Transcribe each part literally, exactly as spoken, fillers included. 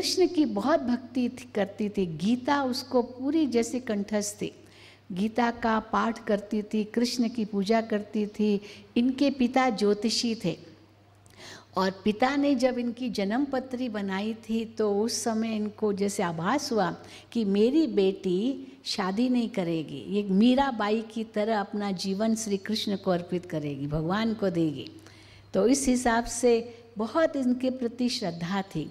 कृष्ण की बहुत भक्ति करती थी। गीता उसको पूरी जैसे कंठस्थ थी, गीता का पाठ करती थी, कृष्ण की पूजा करती थी। इनके पिता ज्योतिषी थे और पिता ने जब इनकी जन्म पत्री बनाई थी तो उस समय इनको जैसे आभास हुआ कि मेरी बेटी शादी नहीं करेगी, ये मीराबाई की तरह अपना जीवन श्री कृष्ण को अर्पित करेगी, भगवान को देगी। तो इस हिसाब से बहुत इनके प्रति श्रद्धा थी।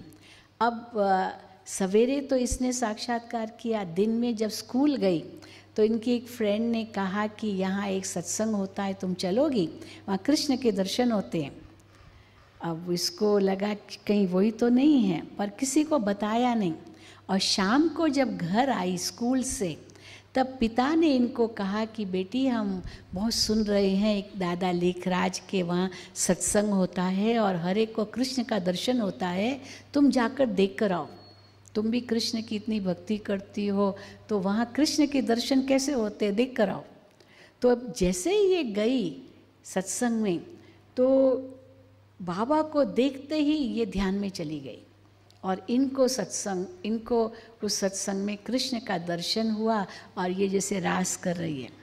अब सवेरे तो इसने साक्षात्कार किया, दिन में जब स्कूल गई तो इनकी एक फ्रेंड ने कहा कि यहाँ एक सत्संग होता है, तुम चलोगी, वहाँ कृष्ण के दर्शन होते हैं। अब इसको लगा कि कहीं वही तो नहीं है, पर किसी को बताया नहीं। और शाम को जब घर आई स्कूल से, तब पिता ने इनको कहा कि बेटी हम बहुत सुन रहे हैं एक दादा लेखराज के वहाँ सत्संग होता है और हर एक को कृष्ण का दर्शन होता है, तुम जाकर देख कर आओ। तुम भी कृष्ण की इतनी भक्ति करती हो तो वहाँ कृष्ण के दर्शन कैसे होते, देख कर आओ। तो अब जैसे ही ये गई सत्संग में तो बाबा को देखते ही ये ध्यान में चली गई और इनको सत्संग इनको उस सत्संग में कृष्ण का दर्शन हुआ और ये जैसे रास कर रही है।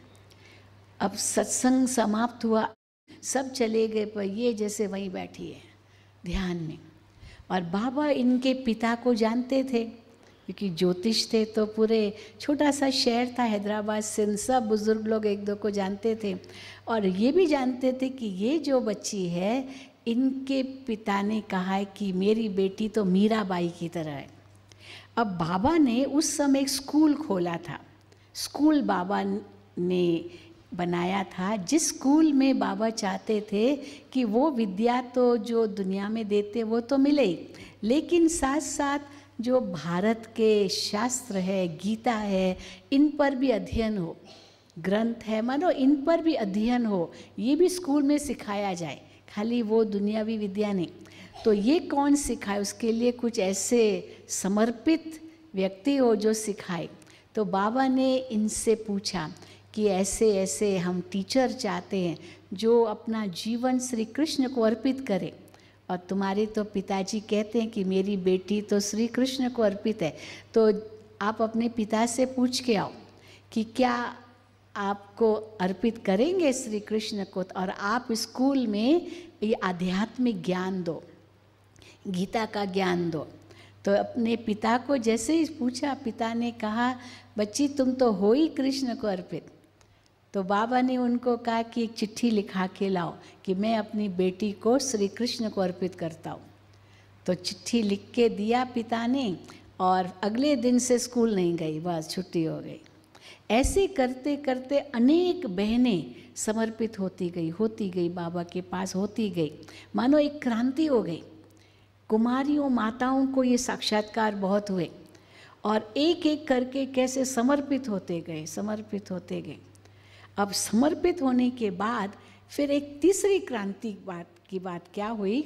अब सत्संग समाप्त हुआ, सब चले गए, पर ये जैसे वहीं बैठी है ध्यान में। और बाबा इनके पिता को जानते थे क्योंकि ज्योतिष थे, तो पूरे छोटा सा शहर था हैदराबाद से, सब बुजुर्ग लोग एक दो को जानते थे और ये भी जानते थे कि ये जो बच्ची है इनके पिता ने कहा है कि मेरी बेटी तो मीराबाई की तरह है। अब बाबा ने उस समय एक स्कूल खोला था, स्कूल बाबा ने बनाया था, जिस स्कूल में बाबा चाहते थे कि वो विद्या तो जो दुनिया में देते वो तो मिले, लेकिन साथ साथ जो भारत के शास्त्र है, गीता है, इन पर भी अध्ययन हो, ग्रंथ है मानो इन पर भी अध्ययन हो, ये भी स्कूल में सिखाया जाए, खाली वो दुनियावी विद्या नहीं। तो ये कौन सिखाए, उसके लिए कुछ ऐसे समर्पित व्यक्ति हो जो सिखाए। तो बाबा ने इनसे पूछा कि ऐसे ऐसे हम टीचर चाहते हैं जो अपना जीवन श्री कृष्ण को अर्पित करे, और तुम्हारे तो पिताजी कहते हैं कि मेरी बेटी तो श्री कृष्ण को अर्पित है, तो आप अपने पिता से पूछ के आओ कि क्या आपको अर्पित करेंगे श्री कृष्ण को, और आप स्कूल में ये आध्यात्मिक ज्ञान दो, गीता का ज्ञान दो। तो अपने पिता को जैसे ही पूछा, पिता ने कहा बच्ची तुम तो हो ही कृष्ण को अर्पित। तो बाबा ने उनको कहा कि एक चिट्ठी लिखा के लाओ कि मैं अपनी बेटी को श्री कृष्ण को अर्पित करता हूँ। तो चिट्ठी लिख के दिया पिता ने, और अगले दिन से स्कूल नहीं गई, बस छुट्टी हो गई। ऐसे करते करते अनेक बहनें समर्पित होती गई होती गई बाबा के पास होती गई, मानो एक क्रांति हो गई। कुमारियों माताओं को ये साक्षात्कार बहुत हुए और एक एक करके कैसे समर्पित होते गए समर्पित होते गए। अब समर्पित होने के बाद फिर एक तीसरी क्रांति बात की बात क्या हुई,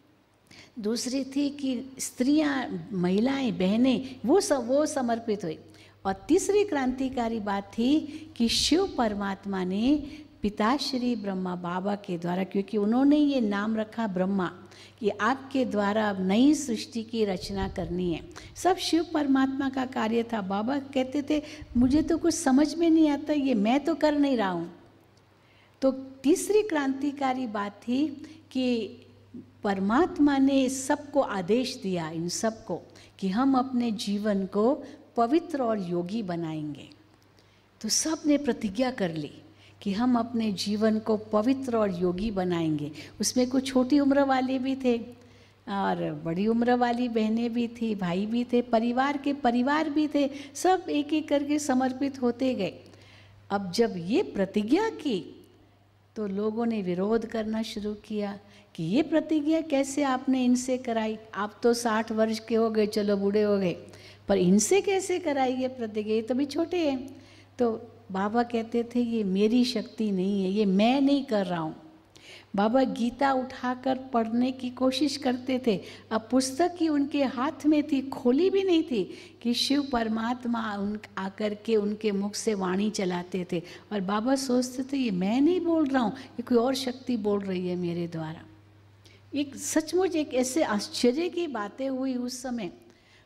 दूसरी थी कि स्त्रियां, महिलाएं, बहनें वो सब वो समर्पित हुई। और तीसरी क्रांतिकारी बात थी कि शिव परमात्मा ने पिताश्री ब्रह्मा बाबा के द्वारा, क्योंकि उन्होंने ये नाम रखा ब्रह्मा कि आपके द्वारा अब नई सृष्टि की रचना करनी है, सब शिव परमात्मा का कार्य था। बाबा कहते थे मुझे तो कुछ समझ में नहीं आता, ये मैं तो कर नहीं रहा हूँ। तो तीसरी क्रांतिकारी बात थी कि परमात्मा ने सबको आदेश दिया, इन सबको, कि हम अपने जीवन को पवित्र और योगी बनाएंगे। तो सब ने प्रतिज्ञा कर ली कि हम अपने जीवन को पवित्र और योगी बनाएंगे। उसमें कुछ छोटी उम्र वाले भी थे और बड़ी उम्र वाली बहनें भी थी, भाई भी थे, परिवार के परिवार भी थे, सब एक एक करके समर्पित होते गए। अब जब ये प्रतिज्ञा की तो लोगों ने विरोध करना शुरू किया कि ये प्रतिज्ञा कैसे आपने इनसे कराई, आप तो साठ वर्ष के हो गए, चलो बूढ़े हो गए, पर इनसे कैसे कराई ये प्रतिज्ञा, ये तो भी छोटे हैं। तो बाबा कहते थे ये मेरी शक्ति नहीं है, ये मैं नहीं कर रहा हूँ। बाबा गीता उठाकर पढ़ने की कोशिश करते थे, अब पुस्तक ही उनके हाथ में थी, खोली भी नहीं थी, कि शिव परमात्मा उन आकर के उनके मुख से वाणी चलाते थे। और बाबा सोचते थे ये मैं नहीं बोल रहा हूँ, ये कोई और शक्ति बोल रही है मेरे द्वारा। एक सचमुच एक ऐसे आश्चर्य की बातें हुई उस समय।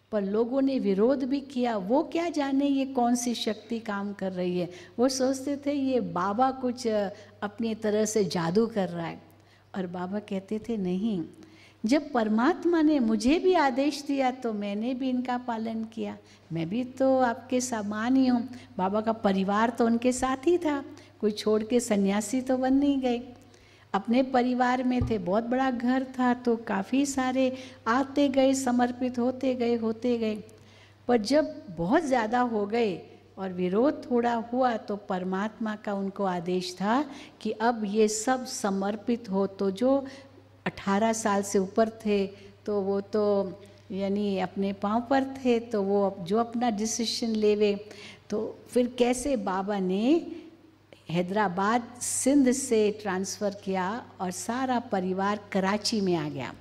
पर लोगों ने विरोध भी किया। वो क्या जाने ये कौन सी शक्ति काम कर रही है, वो सोचते थे ये बाबा कुछ अपनी तरह से जादू कर रहा है। और बाबा कहते थे नहीं, जब परमात्मा ने मुझे भी आदेश दिया तो मैंने भी इनका पालन किया, मैं भी तो आपके समान ही हूँ। बाबा का परिवार तो उनके साथ ही था, कोई छोड़ के सन्यासी तो बन नहीं गए, अपने परिवार में थे, बहुत बड़ा घर था, तो काफ़ी सारे आते गए, समर्पित होते गए होते गए। पर जब बहुत ज़्यादा हो गए और विरोध थोड़ा हुआ तो परमात्मा का उनको आदेश था कि अब ये सब समर्पित हो। तो जो अठारह साल से ऊपर थे तो वो तो यानी अपने पाँव पर थे, तो वो जो अपना डिसीजन लेवे। तो फिर कैसे बाबा ने हैदराबाद सिंध से ट्रांसफ़र किया और सारा परिवार कराची में आ गया।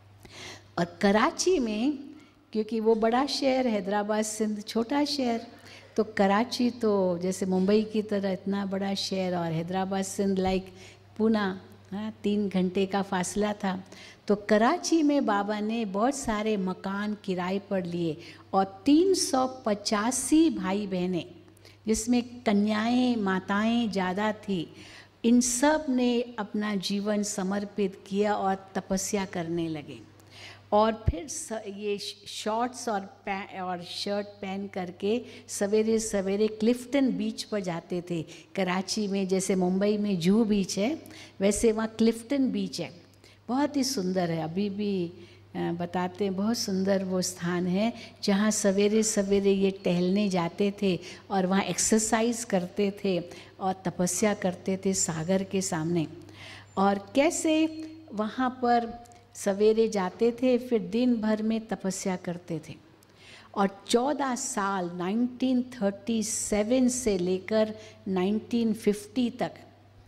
और कराची में, क्योंकि वो बड़ा शहर, हैदराबाद सिंध छोटा शहर, तो कराची तो जैसे मुंबई की तरह इतना बड़ा शहर, और हैदराबाद सिंध लाइक पूना, हाँ, तीन घंटे का फासला था। तो कराची में बाबा ने बहुत सारे मकान किराए पर लिए और तीन सौ पचासी भाई बहनें, जिसमें कन्याएं माताएं ज़्यादा थी, इन सब ने अपना जीवन समर्पित किया और तपस्या करने लगे। और फिर ये शॉर्ट्स और पैं और शर्ट पहन करके सवेरे सवेरे क्लिफ्टन बीच पर जाते थे। कराची में जैसे मुंबई में जूहू बीच है, वैसे वहाँ क्लिफ्टन बीच है, बहुत ही सुंदर है, अभी भी बताते हैं, बहुत सुंदर वो स्थान है जहाँ सवेरे सवेरे ये टहलने जाते थे और वहाँ एक्सरसाइज करते थे और तपस्या करते थे सागर के सामने। और कैसे वहाँ पर सवेरे जाते थे, फिर दिन भर में तपस्या करते थे। और चौदह साल उन्नीस सौ सैंतीस से लेकर उन्नीस सौ पचास तक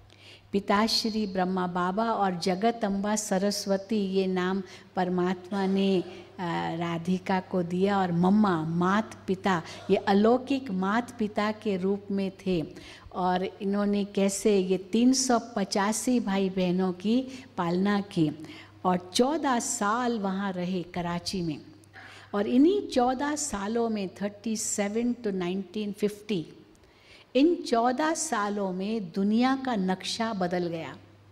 पिताश्री ब्रह्मा बाबा और जगत अम्बा सरस्वती, ये नाम परमात्मा ने राधिका को दिया, और मम्मा मात पिता, ये अलौकिक मात पिता के रूप में थे। और इन्होंने कैसे ये तीन सौ पचासी भाई बहनों की पालना की और चौदह साल वहाँ रहे कराची में। और इन्हीं चौदह सालों में सैंतीस टू उन्नीस सौ पचास, इन चौदह सालों में दुनिया का नक्शा बदल गया।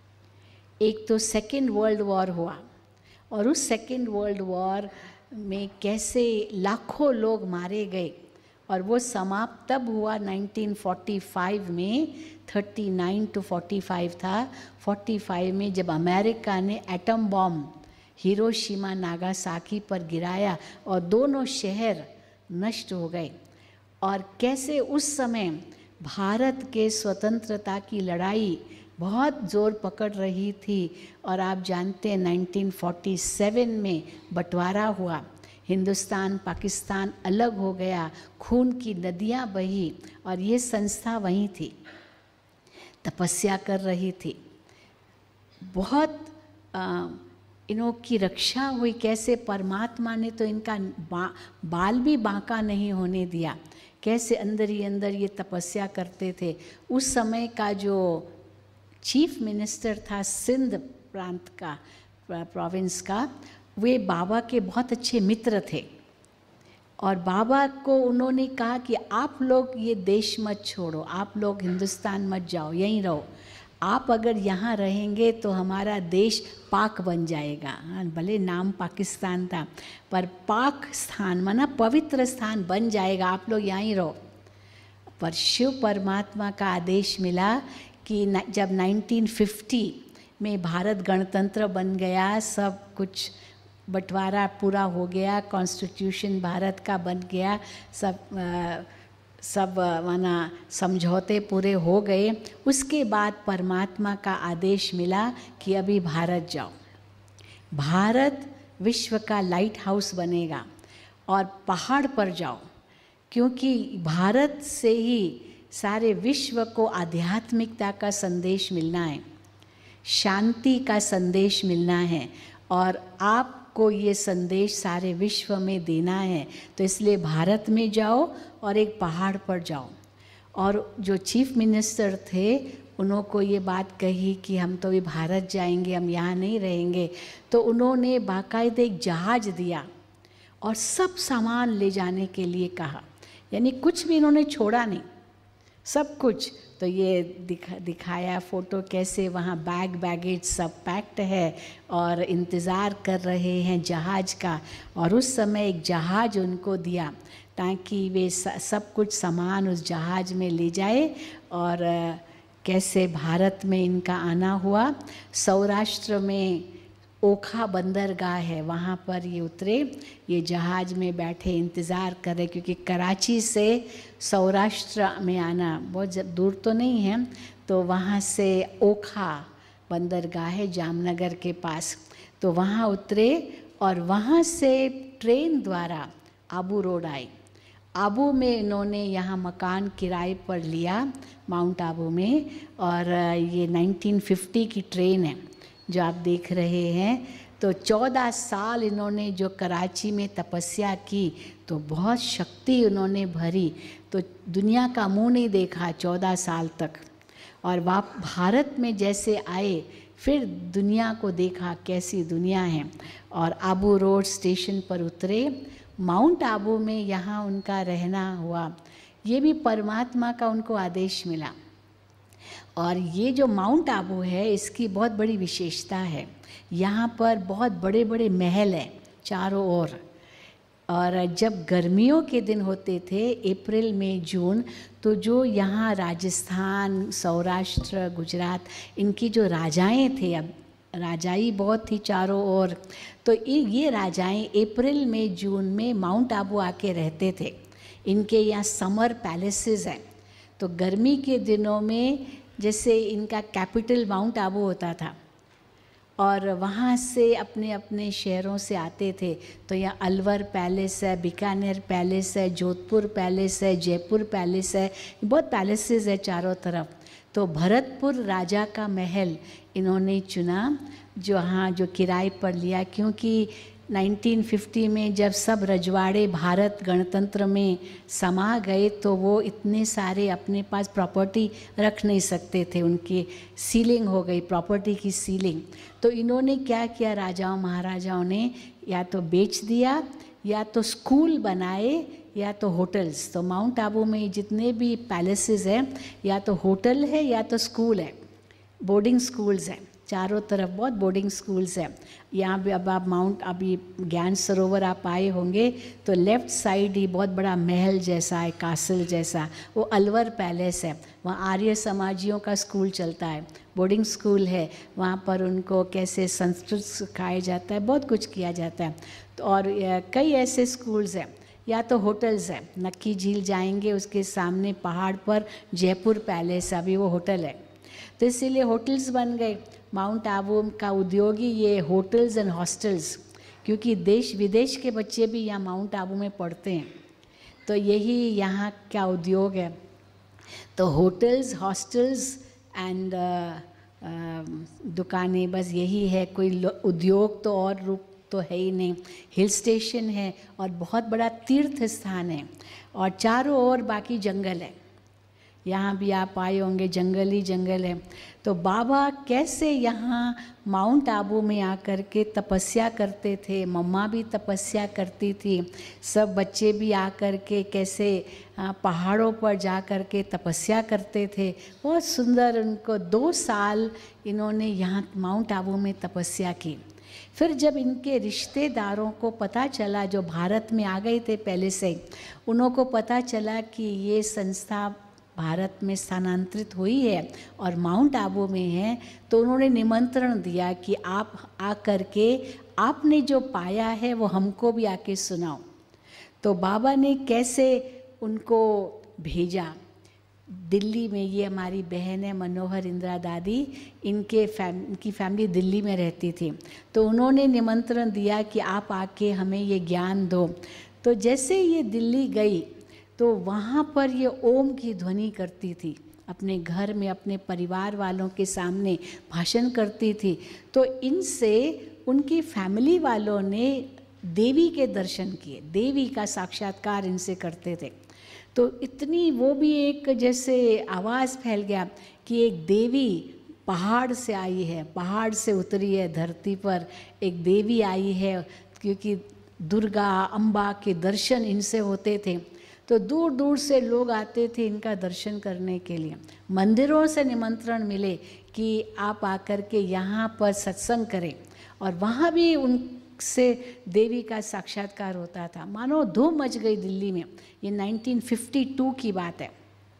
एक तो सेकेंड वर्ल्ड वॉर हुआ, और उस सेकेंड वर्ल्ड वॉर में कैसे लाखों लोग मारे गए, और वो समाप्त तब हुआ उन्नीस सौ पैंतालीस में, उनतालीस टू पैंतालीस था। पैंतालीस में जब अमेरिका ने एटम बॉम्ब हिरोशिमा नागासाकी पर गिराया और दोनों शहर नष्ट हो गए। और कैसे उस समय भारत के स्वतंत्रता की लड़ाई बहुत ज़ोर पकड़ रही थी। और आप जानते हैं उन्नीस सौ सैंतालीस में बंटवारा हुआ, हिंदुस्तान पाकिस्तान अलग हो गया, खून की नदियाँ बही, और ये संस्था वहीं थी, तपस्या कर रही थी। बहुत आ, इनों की रक्षा हुई। कैसे परमात्मा ने तो इनका बा, बाल भी बांका नहीं होने दिया, कैसे अंदर ही अंदर ये तपस्या करते थे। उस समय का जो चीफ मिनिस्टर था सिंध प्रांत का, प्रोविंस का, वे बाबा के बहुत अच्छे मित्र थे। और बाबा को उन्होंने कहा कि आप लोग ये देश मत छोड़ो, आप लोग हिंदुस्तान मत जाओ, यहीं रहो। आप अगर यहाँ रहेंगे तो हमारा देश पाक बन जाएगा। हाँ, भले नाम पाकिस्तान था, पर पाक स्थान माना पवित्र स्थान बन जाएगा, आप लोग यहीं रहो। पर शिव परमात्मा का आदेश मिला कि जब उन्नीस सौ पचास में भारत गणतंत्र बन गया, सब कुछ बंटवारा पूरा हो गया, कॉन्स्टिट्यूशन भारत का बन गया, सब आ, सब माना समझौते पूरे हो गए, उसके बाद परमात्मा का आदेश मिला कि अभी भारत जाओ, भारत विश्व का लाइट हाउस बनेगा और पहाड़ पर जाओ, क्योंकि भारत से ही सारे विश्व को आध्यात्मिकता का संदेश मिलना है, शांति का संदेश मिलना है, और आपको ये संदेश सारे विश्व में देना है। तो इसलिए भारत में जाओ और एक पहाड़ पर जाओ। और जो चीफ मिनिस्टर थे उनको ये बात कही कि हम तो भी भारत जाएंगे, हम यहाँ नहीं रहेंगे। तो उन्होंने बाकायदे एक जहाज़ दिया और सब सामान ले जाने के लिए कहा, यानी कुछ भी इन्होंने छोड़ा नहीं, सब कुछ। तो ये दिखा दिखाया फ़ोटो कैसे वहाँ बैग बैगेज सब पैक्ड है और इंतज़ार कर रहे हैं जहाज़ का। और उस समय एक जहाज़ उनको दिया ताकि वे सब कुछ सामान उस जहाज़ में ले जाए। और कैसे भारत में इनका आना हुआ। सौराष्ट्र में ओखा बंदरगाह है, वहाँ पर ये उतरे, ये जहाज़ में बैठे इंतज़ार कर रहे, क्योंकि कराची से सौराष्ट्र में आना बहुत दूर तो नहीं है। तो वहाँ से ओखा बंदरगाह है जामनगर के पास, तो वहाँ उतरे और वहाँ से ट्रेन द्वारा आबू रोड आए। आबू में इन्होंने यहाँ मकान किराए पर लिया माउंट आबू में। और ये नाइनटीन फिफ्टी की ट्रेन है जो आप देख रहे हैं। तो चौदह साल इन्होंने जो कराची में तपस्या की, तो बहुत शक्ति उन्होंने भरी, तो दुनिया का मुंह नहीं देखा चौदह साल तक। और वाप भारत में जैसे आए फिर दुनिया को देखा कैसी दुनिया है। और आबू रोड स्टेशन पर उतरे, माउंट आबू में यहाँ उनका रहना हुआ। ये भी परमात्मा का उनको आदेश मिला। और ये जो माउंट आबू है इसकी बहुत बड़ी विशेषता है, यहाँ पर बहुत बड़े बड़े महल हैं चारों ओर। और जब गर्मियों के दिन होते थे अप्रैल मई जून, तो जो यहाँ राजस्थान, सौराष्ट्र, गुजरात, इनकी जो राजाएं थे, अब राजाई बहुत थी चारों ओर, तो ये राजाएं अप्रैल मई जून में माउंट आबू आके रहते थे। इनके यहाँ समर पैलेसेस हैं, तो गर्मी के दिनों में जैसे इनका कैपिटल माउंट आबू होता था और वहाँ से अपने अपने शहरों से आते थे। तो यहाँ अलवर पैलेस है, बीकानेर पैलेस है, जोधपुर पैलेस है, जयपुर पैलेस है, बहुत पैलेसेस है चारों तरफ। तो भरतपुर राजा का महल इन्होंने चुना, जो हाँ जो किराए पर लिया, क्योंकि नाइनटीन फिफ्टी में जब सब रजवाड़े भारत गणतंत्र में समा गए तो वो इतने सारे अपने पास प्रॉपर्टी रख नहीं सकते थे, उनकी सीलिंग हो गई, प्रॉपर्टी की सीलिंग। तो इन्होंने क्या किया, राजाओं महाराजाओं ने या तो बेच दिया, या तो स्कूल बनाए, या तो होटल्स। तो माउंट आबू में जितने भी पैलेसेस हैं, या तो होटल है या तो स्कूल है, बोर्डिंग स्कूल्स हैं चारों तरफ, बहुत बोर्डिंग स्कूल्स हैं। यहाँ भी अब आप माउंट अभी ज्ञान सरोवर आप आए होंगे तो लेफ़्ट साइड ही बहुत बड़ा महल जैसा है, कासल जैसा, वो अलवर पैलेस है। वहाँ आर्य समाजियों का स्कूल चलता है, बोर्डिंग स्कूल है, वहाँ पर उनको कैसे संस्कृत सिखाया जाता है, बहुत कुछ किया जाता है। तो और कई ऐसे स्कूल्स हैं, या तो होटल्स हैं। नक्की झील जाएंगे, उसके सामने पहाड़ पर जयपुर पैलेस, अभी वो होटल है, तो इसीलिए होटल्स बन गए। माउंट आबू का उद्योग ही ये होटल्स एंड हॉस्टल्स, क्योंकि देश विदेश के बच्चे भी यहाँ माउंट आबू में पढ़ते हैं, तो यही यहाँ का उद्योग है। तो होटल्स, हॉस्टल्स एंड दुकानें, बस यही है, कोई उद्योग तो और रूप तो है ही नहीं। हिल स्टेशन है और बहुत बड़ा तीर्थ स्थान है, और चारों ओर बाकी जंगल है। यहाँ भी आप आए होंगे, जंगल ही जंगल है। तो बाबा कैसे यहाँ माउंट आबू में आकर के तपस्या करते थे, मम्मा भी तपस्या करती थी, सब बच्चे भी आकर के कैसे पहाड़ों पर जा कर के तपस्या करते थे। बहुत सुंदर, उनको दो साल इन्होंने यहाँ माउंट आबू में तपस्या की। फिर जब इनके रिश्तेदारों को पता चला, जो भारत में आ गए थे पहले से, उन्हों को पता चला कि ये संस्था भारत में स्थानांतरित हुई है और माउंट आबू में है, तो उन्होंने निमंत्रण दिया कि आप आकर के आपने जो पाया है वो हमको भी आके सुनाओ। तो बाबा ने कैसे उनको भेजा दिल्ली में। ये हमारी बहन है मनोहर इंदिरा दादी, इनके फैम इनकी फैमिली दिल्ली में रहती थी, तो उन्होंने निमंत्रण दिया कि आप आके हमें ये ज्ञान दो। तो जैसे ये दिल्ली गई तो वहाँ पर ये ओम की ध्वनि करती थी, अपने घर में अपने परिवार वालों के सामने भाषण करती थी। तो इनसे उनकी फैमिली वालों ने देवी के दर्शन किए, देवी का साक्षात्कार इनसे करते थे। तो इतनी वो भी एक जैसे आवाज़ फैल गया कि एक देवी पहाड़ से आई है, पहाड़ से उतरी है धरती पर, एक देवी आई है, क्योंकि दुर्गा अम्बा के दर्शन इनसे होते थे। तो दूर दूर से लोग आते थे इनका दर्शन करने के लिए। मंदिरों से निमंत्रण मिले कि आप आकर के यहाँ पर सत्संग करें, और वहाँ भी उनसे देवी का साक्षात्कार होता था। मानो धूम मच गई दिल्ली में। ये नाइनटीन फिफ्टी टू की बात है।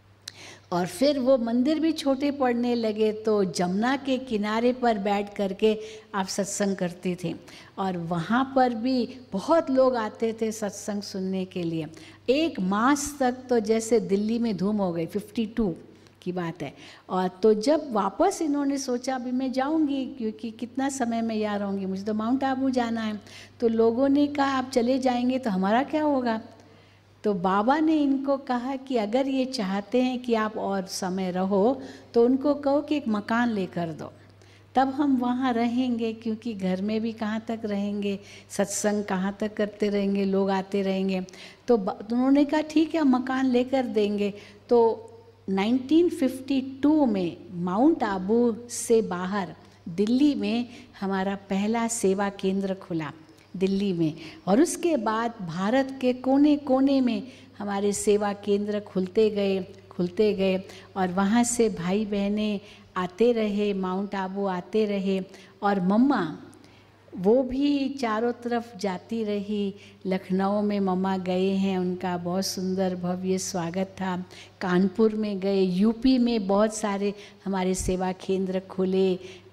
और फिर वो मंदिर भी छोटे पड़ने लगे, तो जमुना के किनारे पर बैठ करके आप सत्संग करते थे, और वहाँ पर भी बहुत लोग आते थे सत्संग सुनने के लिए। एक मास तक तो जैसे दिल्ली में धूम हो गई, फिफ्टी टू की बात है। और तो जब वापस इन्होंने सोचा अभी मैं जाऊंगी, क्योंकि कितना समय मैं यहाँ रहूँगी, मुझे तो माउंट आबू जाना है। तो लोगों ने कहा आप चले जाएंगे तो हमारा क्या होगा। तो बाबा ने इनको कहा कि अगर ये चाहते हैं कि आप और समय रहो तो उनको कहो कि एक मकान लेकर दो, तब हम वहाँ रहेंगे, क्योंकि घर में भी कहाँ तक रहेंगे, सत्संग कहाँ तक करते रहेंगे, लोग आते रहेंगे। तो उन्होंने कहा ठीक है हम मकान लेकर देंगे। तो नाइनटीन फिफ्टी टू में माउंट आबू से बाहर दिल्ली में हमारा पहला सेवा केंद्र खुला दिल्ली में, और उसके बाद भारत के कोने कोने में हमारे सेवा केंद्र खुलते गए खुलते गए और वहाँ से भाई बहनें आते रहे, माउंट आबू आते रहे। और मम्मा वो भी चारों तरफ जाती रही। लखनऊ में मम्मा गए हैं, उनका बहुत सुंदर भव्य स्वागत था। कानपुर में गए, यूपी में बहुत सारे हमारे सेवा केंद्र खुले,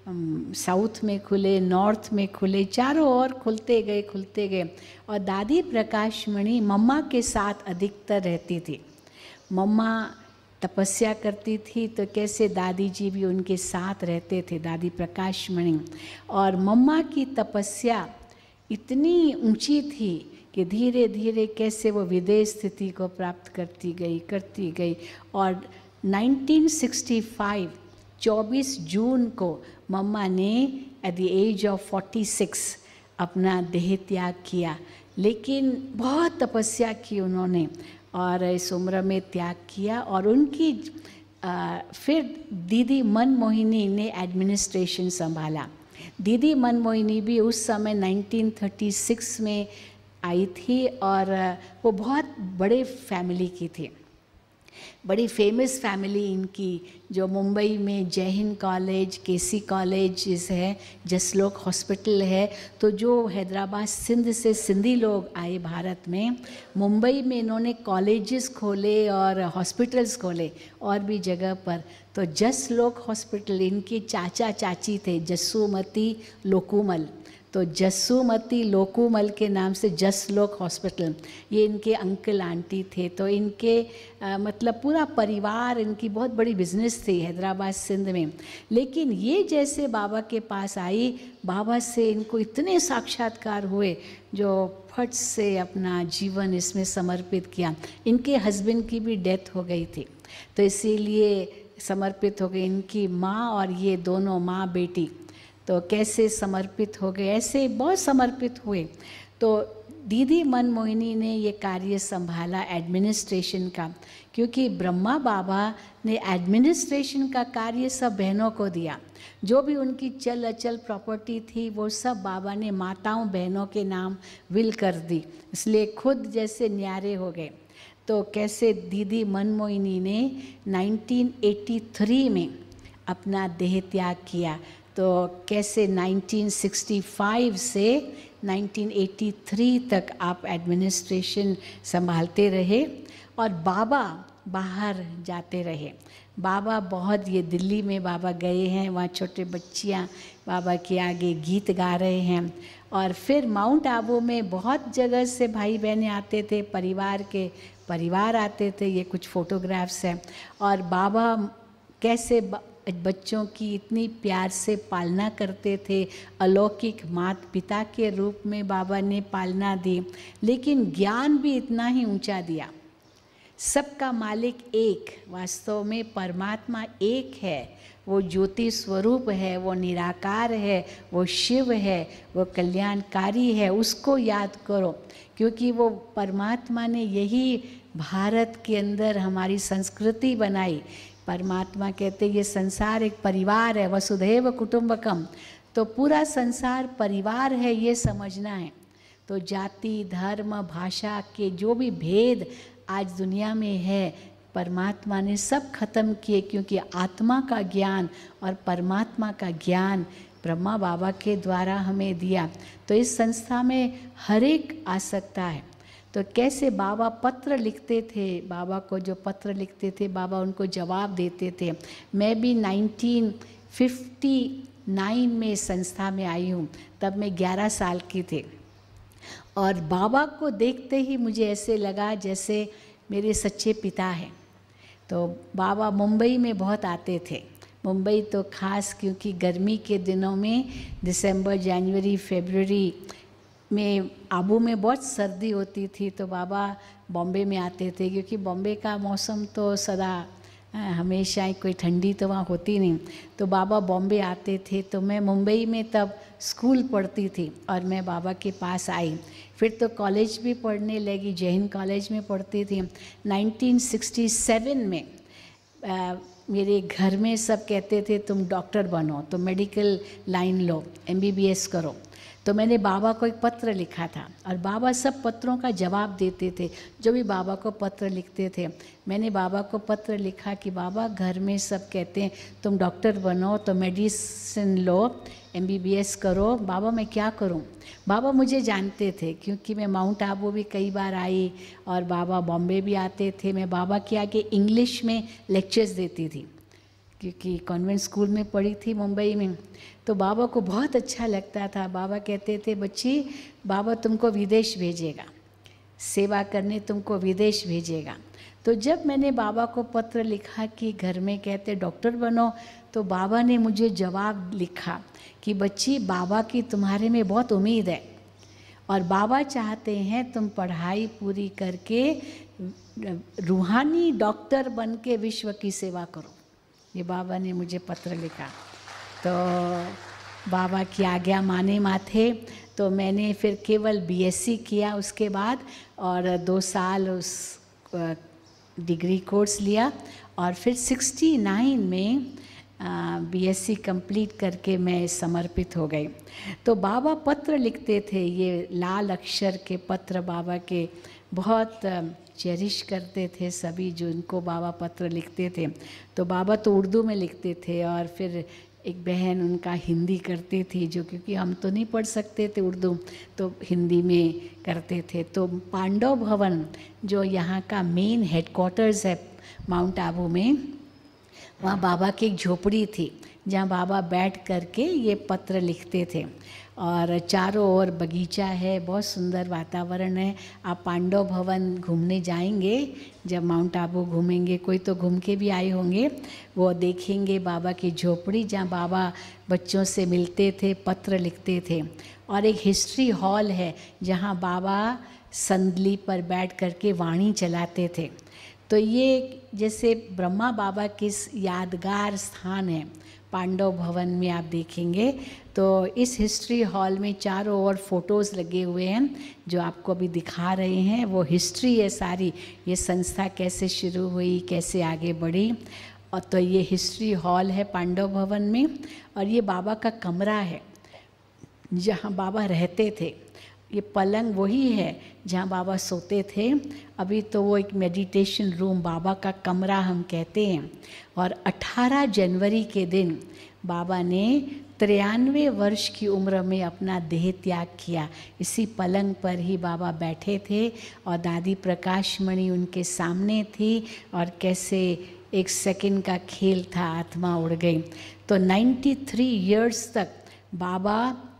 साउथ में खुले, नॉर्थ में खुले, चारों ओर खुलते गए खुलते गए। और दादी प्रकाशमणि मम्मा के साथ अधिकतर रहती थी। मम्मा तपस्या करती थी तो कैसे दादी जी भी उनके साथ रहते थे, दादी प्रकाशमणि। और मम्मा की तपस्या इतनी ऊंची थी कि धीरे धीरे कैसे वो विदेश स्थिति को प्राप्त करती गई करती गई और नाइनटीन सिक्सटी फाइव चौबीस जून को मम्मा ने at the age of forty six अपना देह त्याग किया। लेकिन बहुत तपस्या की उन्होंने और इस उम्र में त्याग किया। और उनकी आ, फिर दीदी मनमोहिनी ने एडमिनिस्ट्रेशन संभाला। दीदी मनमोहिनी भी उस समय नाइनटीन थर्टी सिक्स में आई थी और वो बहुत बड़े फैमिली की थी, बड़ी फेमस फैमिली इनकी, जो मुंबई में जय हिंद कॉलेज, केसी कॉलेज है, जसलोक हॉस्पिटल है। तो जो हैदराबाद सिंध से सिंधी लोग आए भारत में, मुंबई में इन्होंने कॉलेजेस खोले और हॉस्पिटल्स खोले और भी जगह पर। तो जसलोक हॉस्पिटल इनके चाचा चाची थे, जस्सूमती लोकूमल। तो जस्सूमती लोकूमल के नाम से जसलोक हॉस्पिटल, ये इनके अंकल आंटी थे। तो इनके आ, मतलब पूरा परिवार, इनकी बहुत बड़ी बिजनेस थी हैदराबाद सिंध में। लेकिन ये जैसे बाबा के पास आई, बाबा से इनको इतने साक्षात्कार हुए जो फट से अपना जीवन इसमें समर्पित किया। इनके हस्बैंड की भी डेथ हो गई थी, तो इसीलिए समर्पित हो गई। इनकी माँ और ये दोनों माँ बेटी तो कैसे समर्पित हो गए, ऐसे बहुत समर्पित हुए। तो दीदी मनमोहिनी ने ये कार्य संभाला एडमिनिस्ट्रेशन का, क्योंकि ब्रह्मा बाबा ने एडमिनिस्ट्रेशन का कार्य सब बहनों को दिया। जो भी उनकी चल अचल प्रॉपर्टी थी वो सब बाबा ने माताओं बहनों के नाम विल कर दी, इसलिए खुद जैसे न्यारे हो गए। तो कैसे दीदी मनमोहिनी ने नाइनटीन एटी थ्री में अपना देह त्याग किया। तो कैसे नाइनटीन सिक्सटी फाइव से नाइनटीन एटी थ्री तक आप एडमिनिस्ट्रेशन संभालते रहे और बाबा बाहर जाते रहे। बाबा बहुत, ये दिल्ली में बाबा गए हैं, वहाँ छोटे बच्चियाँ बाबा के आगे गीत गा रहे हैं। और फिर माउंट आबू में बहुत जगह से भाई बहनें आते थे, परिवार के परिवार आते थे। ये कुछ फोटोग्राफ्स हैं। और बाबा कैसे बच्चों की इतनी प्यार से पालना करते थे, अलौकिक माता पिता के रूप में बाबा ने पालना दी। लेकिन ज्ञान भी इतना ही ऊंचा दिया। सबका मालिक एक, वास्तव में परमात्मा एक है, वो ज्योति स्वरूप है, वो निराकार है, वो शिव है, वो कल्याणकारी है। उसको याद करो, क्योंकि वो परमात्मा ने यही भारत के अंदर हमारी संस्कृति बनाई। परमात्मा कहते ये संसार एक परिवार है, वसुधैव कुटुंबकम। तो पूरा संसार परिवार है, ये समझना है। तो जाति, धर्म, भाषा के जो भी भेद आज दुनिया में है, परमात्मा ने सब खत्म किए, क्योंकि आत्मा का ज्ञान और परमात्मा का ज्ञान ब्रह्मा बाबा के द्वारा हमें दिया। तो इस संस्था में हर एक आ सकता है। तो कैसे बाबा पत्र लिखते थे, बाबा को जो पत्र लिखते थे बाबा उनको जवाब देते थे। मैं भी नाइनटीन फिफ्टी नाइन में संस्था में आई हूँ, तब मैं ग्यारह साल की थी, और बाबा को देखते ही मुझे ऐसे लगा जैसे मेरे सच्चे पिता हैं। तो बाबा मुंबई में बहुत आते थे, मुंबई तो खास क्योंकि गर्मी के दिनों में दिसंबर, जनवरी, फरवरी में आबू में बहुत सर्दी होती थी, तो बाबा बॉम्बे में आते थे, क्योंकि बॉम्बे का मौसम तो सदा हमेशा ही कोई ठंडी तो वहाँ होती नहीं। तो बाबा बॉम्बे आते थे, तो मैं मुंबई में तब स्कूल पढ़ती थी और मैं बाबा के पास आई। फिर तो कॉलेज भी पढ़ने लगी, जय हिंद कॉलेज में पढ़ती थी। नाइनटीन सिक्सटी सेवन में आ, मेरे घर में सब कहते थे तुम डॉक्टर बनो, तो मेडिकल लाइन लो, एम बी बी एस करो। तो मैंने बाबा को एक पत्र लिखा था और बाबा सब पत्रों का जवाब देते थे, जो भी बाबा को पत्र लिखते थे। मैंने बाबा को पत्र लिखा कि बाबा घर में सब कहते हैं तुम डॉक्टर बनो, तो मेडिसिन लो, एम बी बी एस करो। बाबा मैं क्या करूं? बाबा मुझे जानते थे क्योंकि मैं माउंट आबू भी कई बार आई और बाबा बॉम्बे भी आते थे। मैं बाबा के आगे इंग्लिश में लेक्चर्स देती थी क्योंकि कॉन्वेंट स्कूल में पढ़ी थी मुंबई में। तो बाबा को बहुत अच्छा लगता था। बाबा कहते थे बच्ची, बाबा तुमको विदेश भेजेगा, सेवा करने तुमको विदेश भेजेगा। तो जब मैंने बाबा को पत्र लिखा कि घर में कहते डॉक्टर बनो, तो बाबा ने मुझे जवाब लिखा कि बच्ची, बाबा की तुम्हारे में बहुत उम्मीद है और बाबा चाहते हैं तुम पढ़ाई पूरी करके रूहानी डॉक्टर बन के विश्व की सेवा करो। ये बाबा ने मुझे पत्र लिखा। तो बाबा की आज्ञा माने माथे, तो मैंने फिर केवल बी एस सी किया उसके बाद, और दो साल उस डिग्री कोर्स लिया, और फिर सिक्सटी नाइन में बी एस सी कंप्लीट करके मैं समर्पित हो गई। तो बाबा पत्र लिखते थे, ये लाल अक्षर के पत्र बाबा के बहुत चेरिश करते थे सभी जो इनको बाबा पत्र लिखते थे। तो बाबा तो उर्दू में लिखते थे और फिर एक बहन उनका हिंदी करती थी, जो क्योंकि हम तो नहीं पढ़ सकते थे उर्दू, तो हिंदी में करते थे। तो पांडव भवन जो यहाँ का मेन हेडक्वार्टर्स है माउंट आबू में, वहाँ बाबा की एक झोपड़ी थी जहाँ बाबा बैठ करके ये पत्र लिखते थे, और चारों ओर बगीचा है, बहुत सुंदर वातावरण है। आप पांडव भवन घूमने जाएंगे, जब माउंट आबू घूमेंगे, कोई तो घूम के भी आए होंगे, वो देखेंगे बाबा की झोपड़ी जहाँ बाबा बच्चों से मिलते थे, पत्र लिखते थे। और एक हिस्ट्री हॉल है जहाँ बाबा संदली पर बैठ करके वाणी चलाते थे। तो ये जैसे ब्रह्मा बाबा के यादगार स्थान है पांडव भवन में, आप देखेंगे तो इस हिस्ट्री हॉल में चारों ओर फोटोज़ लगे हुए हैं जो आपको अभी दिखा रहे हैं। वो हिस्ट्री है सारी, ये संस्था कैसे शुरू हुई, कैसे आगे बढ़ी। और तो ये हिस्ट्री हॉल है पांडव भवन में, और ये बाबा का कमरा है जहाँ बाबा रहते थे। ये पलंग वही है जहाँ बाबा सोते थे। अभी तो वो एक मेडिटेशन रूम, बाबा का कमरा हम कहते हैं। और अठारह जनवरी के दिन बाबा ने तिरानवे वर्ष की उम्र में अपना देह त्याग किया। इसी पलंग पर ही बाबा बैठे थे और दादी प्रकाशमणि उनके सामने थी, और कैसे एक सेकंड का खेल था, आत्मा उड़ गई। तो तिरानवे इयर्स तक बाबा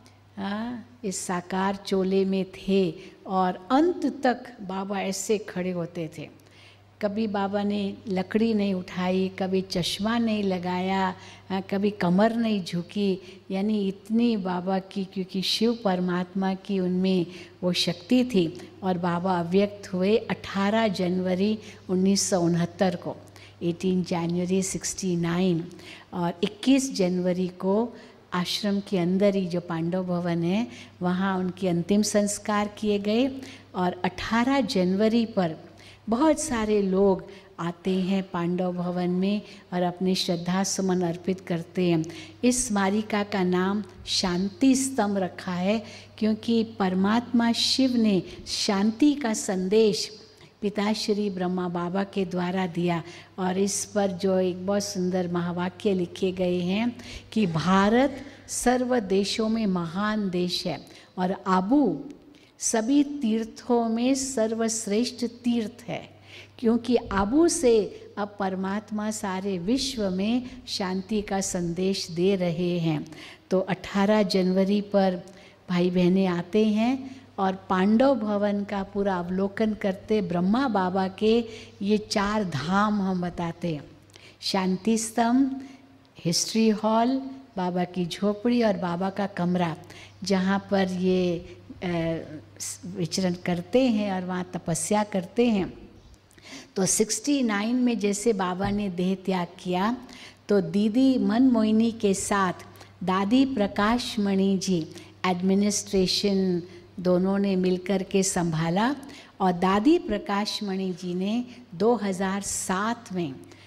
आ, इस साकार चोले में थे, और अंत तक बाबा ऐसे खड़े होते थे। कभी बाबा ने लकड़ी नहीं उठाई, कभी चश्मा नहीं लगाया, कभी कमर नहीं झुकी, यानी इतनी बाबा की, क्योंकि शिव परमात्मा की उनमें वो शक्ति थी। और बाबा अव्यक्त हुए अठारह जनवरी उन्नीस सौ उनहत्तर को, अठारह जनवरी सिक्सटी नाइन, और इक्कीस जनवरी को आश्रम के अंदर ही जो पांडव भवन है वहाँ उनके अंतिम संस्कार किए गए। और अठारह जनवरी पर बहुत सारे लोग आते हैं पांडव भवन में और अपने श्रद्धा सुमन अर्पित करते हैं। इस स्मारिका का नाम शांति स्तंभ रखा है क्योंकि परमात्मा शिव ने शांति का संदेश पिताश्री ब्रह्मा बाबा के द्वारा दिया। और इस पर जो एक बहुत सुंदर महावाक्य लिखे गए हैं कि भारत सर्व देशों में महान देश है और आबू सभी तीर्थों में सर्वश्रेष्ठ तीर्थ है, क्योंकि आबू से अब परमात्मा सारे विश्व में शांति का संदेश दे रहे हैं। तो अठारह जनवरी पर भाई बहनें आते हैं और पांडव भवन का पूरा अवलोकन करते, ब्रह्मा बाबा के ये चार धाम हम बताते हैं, शांति स्तंभ, हिस्ट्री हॉल, बाबा की झोपड़ी और बाबा का कमरा, जहाँ पर ये विचरण करते हैं और वहाँ तपस्या करते हैं। तो उनहत्तर में जैसे बाबा ने देह त्याग किया तो दीदी मनमोहिनी के साथ दादी प्रकाश मणि जी एडमिनिस्ट्रेशन दोनों ने मिलकर के संभाला और दादी प्रकाश मणि जी ने दो हज़ार सात में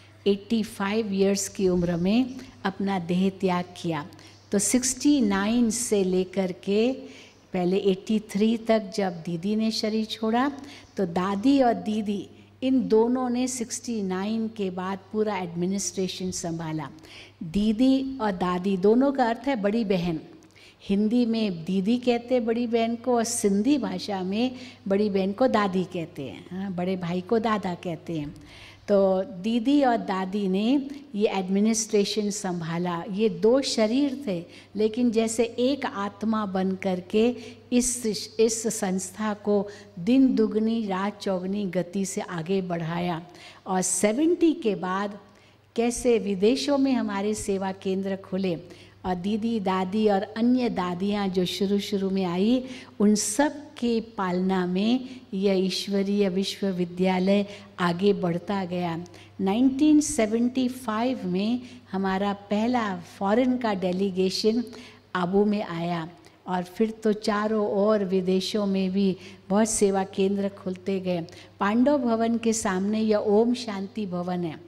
पचासी इयर्स की उम्र में अपना देह त्याग किया। तो उनहत्तर से लेकर के पहले तिरासी तक जब दीदी ने शरीर छोड़ा तो दादी और दीदी इन दोनों ने उनहत्तर के बाद पूरा एडमिनिस्ट्रेशन संभाला। दीदी और दादी दोनों का अर्थ है बड़ी बहन, हिंदी में दीदी कहते हैं बड़ी बहन को और सिंधी भाषा में बड़ी बहन को दादी कहते हैं, हाँ, बड़े भाई को दादा कहते हैं। तो दीदी और दादी ने ये एडमिनिस्ट्रेशन संभाला। ये दो शरीर थे लेकिन जैसे एक आत्मा बन करके इस इस संस्था को दिन दुगनी रात चौगनी गति से आगे बढ़ाया। और सत्तर के बाद कैसे विदेशों में हमारे सेवा केंद्र खुले और दीदी दादी और अन्य दादियाँ जो शुरू शुरू में आई उन सब के पालना में यह ईश्वरीय विश्वविद्यालय आगे बढ़ता गया। उन्नीस सौ पचहत्तर में हमारा पहला फॉरेन का डेलीगेशन आबू में आया और फिर तो चारों ओर विदेशों में भी बहुत सेवा केंद्र खुलते गए। पांडव भवन के सामने यह ओम शांति भवन है,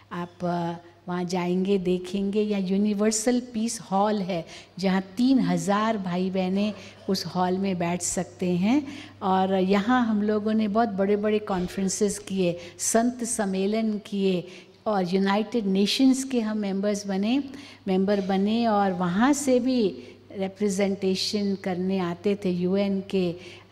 आप वहाँ जाएंगे देखेंगे। या यूनिवर्सल पीस हॉल है जहाँ तीन हज़ार भाई बहनें उस हॉल में बैठ सकते हैं। और यहाँ हम लोगों ने बहुत बड़े बड़े कॉन्फ्रेंसेस किए, संत सम्मेलन किए और यूनाइटेड नेशंस के हम मेंबर्स बने मेंबर बने और वहाँ से भी रिप्रेजेंटेशन करने आते थे। यूएन के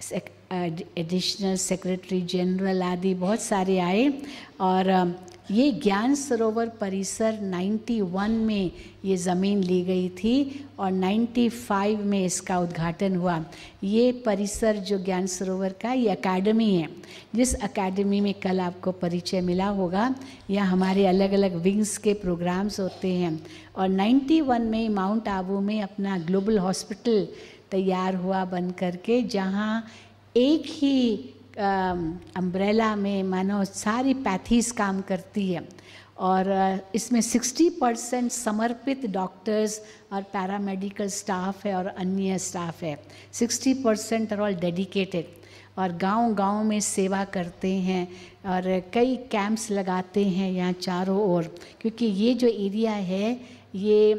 एडिशनल सेक्रेटरी जनरल आदि बहुत सारे आए। और ये ज्ञान सरोवर परिसर इक्यानवे में ये ज़मीन ली गई थी और पचानवे में इसका उद्घाटन हुआ। ये परिसर जो ज्ञान सरोवर का ये एकेडमी है, जिस एकेडमी में कल आपको परिचय मिला होगा, यहाँ हमारे अलग अलग विंग्स के प्रोग्राम्स होते हैं। और इक्यानवे में माउंट आबू में अपना ग्लोबल हॉस्पिटल तैयार हुआ बन करके, जहाँ एक ही अम्ब्रेला में मानो सारी पैथीज काम करती है। और इसमें साठ परसेंट समर्पित डॉक्टर्स और पैरामेडिकल स्टाफ है और अन्य स्टाफ है। साठ परसेंट आर ऑल डेडिकेटेड और गांव-गांव में सेवा करते हैं और कई कैंप्स लगाते हैं यहाँ चारों ओर, क्योंकि ये जो एरिया है ये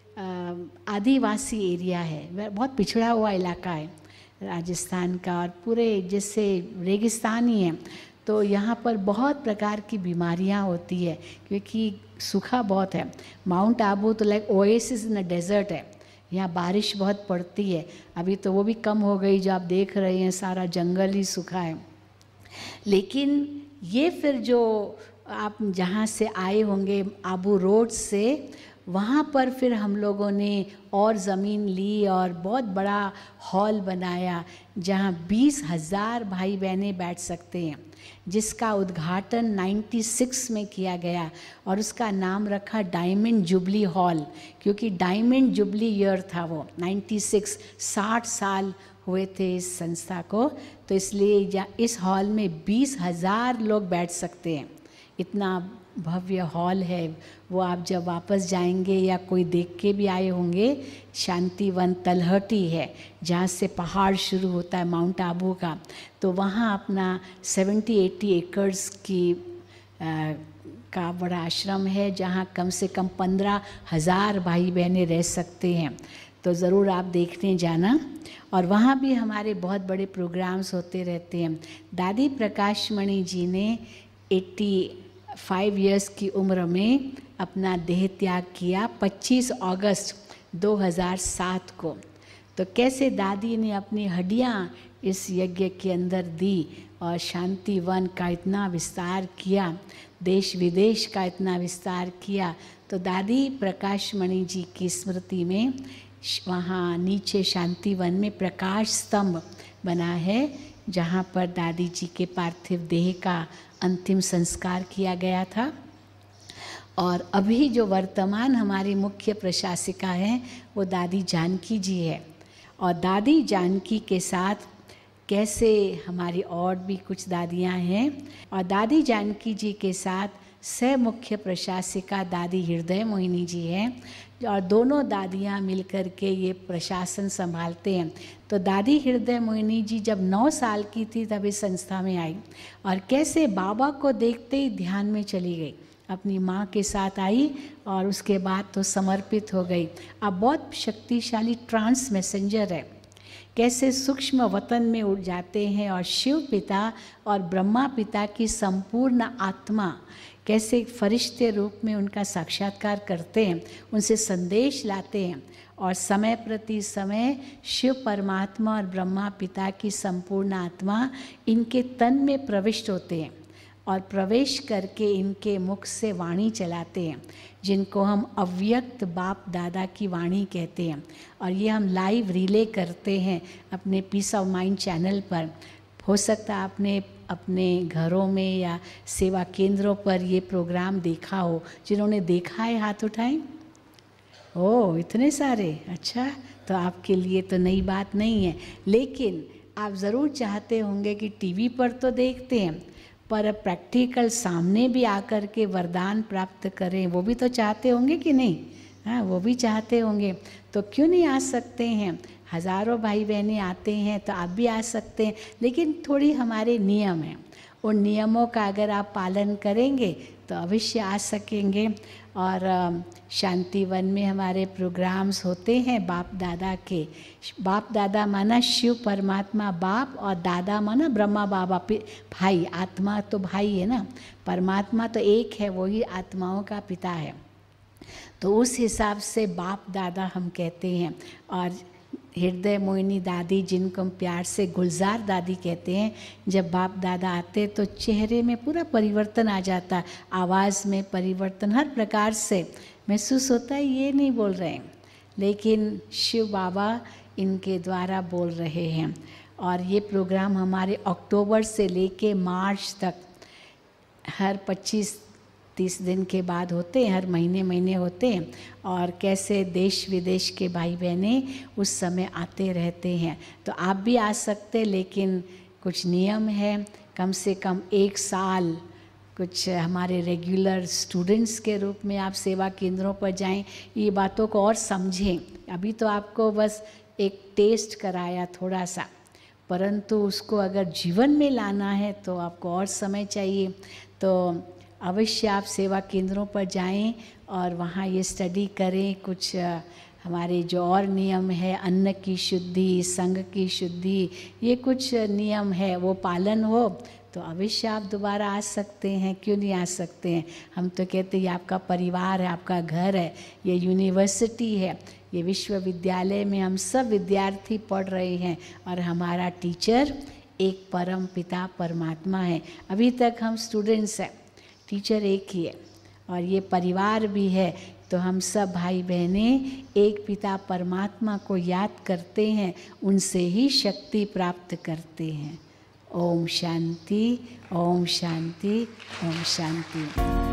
आदिवासी एरिया है, बहुत पिछड़ा हुआ इलाका है राजस्थान का और पूरे जैसे रेगिस्तान ही है। तो यहाँ पर बहुत प्रकार की बीमारियाँ होती है क्योंकि सूखा बहुत है। माउंट आबू तो like oasis in a desert है, यहाँ बारिश बहुत पड़ती है। अभी तो वो भी कम हो गई, जो आप देख रहे हैं सारा जंगल ही सूखा है। लेकिन ये फिर जो आप जहाँ से आए होंगे आबू रोड से, वहाँ पर फिर हम लोगों ने और ज़मीन ली और बहुत बड़ा हॉल बनाया जहाँ बीस हज़ार भाई बहनें बैठ सकते हैं, जिसका उद्घाटन छियानवे में किया गया और उसका नाम रखा डायमंड जुबली हॉल, क्योंकि डायमंड जुबली ईयर था वो छियानवे, साठ साल हुए थे इस संस्था को। तो इसलिए इस हॉल में बीस हज़ार लोग बैठ सकते हैं। इतना भव्य हॉल है वो। आप जब वापस जाएंगे या कोई देख के भी आए होंगे, शांतिवन तलहटी है जहाँ से पहाड़ शुरू होता है माउंट आबू का, तो वहाँ अपना सत्तर अस्सी एकर्स की का बड़ा आश्रम है जहाँ कम से कम पंद्रह हज़ार भाई बहनें रह सकते हैं। तो ज़रूर आप देखने जाना। और वहाँ भी हमारे बहुत बड़े प्रोग्राम्स होते रहते हैं। दादी प्रकाश मणि जी ने पचासी इयर्स की उम्र में अपना देह त्याग किया पच्चीस अगस्त दो हज़ार सात को। तो कैसे दादी ने अपनी हड्डियाँ इस यज्ञ के अंदर दी और शांति वन का इतना विस्तार किया, देश विदेश का इतना विस्तार किया। तो दादी प्रकाश मणि जी की स्मृति में वहाँ नीचे शांति वन में प्रकाश स्तंभ बना है, जहाँ पर दादी जी के पार्थिव देह का अंतिम संस्कार किया गया था। और अभी जो वर्तमान हमारी मुख्य प्रशासिका हैं वो दादी जानकी जी है। और दादी जानकी के साथ कैसे हमारी और भी कुछ दादियाँ हैं, और दादी जानकी जी के साथ सह मुख्य प्रशासिका दादी हृदय मोहिनी जी हैं, और दोनों दादियाँ मिलकर के ये प्रशासन संभालते हैं। तो दादी हृदय मोहिनी जी जब नौ साल की थी तब इस संस्था में आई, और कैसे बाबा को देखते ही ध्यान में चली गई, अपनी माँ के साथ आई और उसके बाद तो समर्पित हो गई। अब बहुत शक्तिशाली ट्रांस मैसेंजर है, कैसे सूक्ष्म वतन में उड़ जाते हैं और शिव पिता और ब्रह्मा पिता की संपूर्ण आत्मा कैसे एक फरिश्ते रूप में उनका साक्षात्कार करते हैं, उनसे संदेश लाते हैं, और समय प्रति समय शिव परमात्मा और ब्रह्मा पिता की संपूर्ण आत्मा इनके तन में प्रविष्ट होते हैं और प्रवेश करके इनके मुख से वाणी चलाते हैं, जिनको हम अव्यक्त बाप दादा की वाणी कहते हैं। और ये हम लाइव रिले करते हैं अपने पीस ऑफ माइंड चैनल पर। हो सकता है आपने अपने घरों में या सेवा केंद्रों पर ये प्रोग्राम देखा हो। जिन्होंने देखा है हाथ उठाएं। ओह, इतने सारे, अच्छा। तो आपके लिए तो नई बात नहीं है, लेकिन आप ज़रूर चाहते होंगे कि टीवी पर तो देखते हैं, पर प्रैक्टिकल सामने भी आकर के वरदान प्राप्त करें, वो भी तो चाहते होंगे कि नहीं? हाँ, वो भी चाहते होंगे। तो क्यों नहीं आ सकते हैं? हज़ारों भाई बहनें आते हैं, तो आप भी आ सकते हैं, लेकिन थोड़ी हमारे नियम हैं। उन नियमों का अगर आप पालन करेंगे तो अवश्य आ सकेंगे। और शांति वन में हमारे प्रोग्राम्स होते हैं बाप दादा के। बाप दादा माना शिव परमात्मा बाप, और दादा माना ब्रह्मा बाबा भाई। आत्मा तो भाई है ना, परमात्मा तो एक है, वही आत्माओं का पिता है। तो उस हिसाब से बाप दादा हम कहते हैं। और हृदय मोहिनी दादी, जिनको हम प्यार से गुलजार दादी कहते हैं, जब बाप दादा आते तो चेहरे में पूरा परिवर्तन आ जाता, आवाज़ में परिवर्तन, हर प्रकार से महसूस होता है ये नहीं बोल रहे हैं, लेकिन शिव बाबा इनके द्वारा बोल रहे हैं। और ये प्रोग्राम हमारे अक्टूबर से लेके मार्च तक हर पच्चीस तीस दिन के बाद होते हैं, हर महीने महीने होते हैं। और कैसे देश विदेश के भाई बहनें उस समय आते रहते हैं। तो आप भी आ सकते, लेकिन कुछ नियम है, कम से कम एक साल कुछ हमारे रेगुलर स्टूडेंट्स के रूप में आप सेवा केंद्रों पर जाएं, ये बातों को और समझें। अभी तो आपको बस एक टेस्ट कराया थोड़ा सा, परंतु उसको अगर जीवन में लाना है तो आपको और समय चाहिए। तो अवश्य आप सेवा केंद्रों पर जाएं और वहाँ ये स्टडी करें। कुछ हमारे जो और नियम है, अन्न की शुद्धि, संग की शुद्धि, ये कुछ नियम है, वो पालन हो तो अवश्य आप दोबारा आ सकते हैं। क्यों नहीं आ सकते हैं? हम तो कहते हैं ये आपका परिवार है, आपका घर है, ये यूनिवर्सिटी है, ये विश्वविद्यालय में हम सब विद्यार्थी पढ़ रहे हैं, और हमारा टीचर एक परम पिता परमात्मा है। अभी तक हम स्टूडेंट्स हैं, टीचर एक ही है, और ये परिवार भी है। तो हम सब भाई बहनें एक पिता परमात्मा को याद करते हैं, उनसे ही शक्ति प्राप्त करते हैं। ओम शांति, ओम शांति, ओम शांति।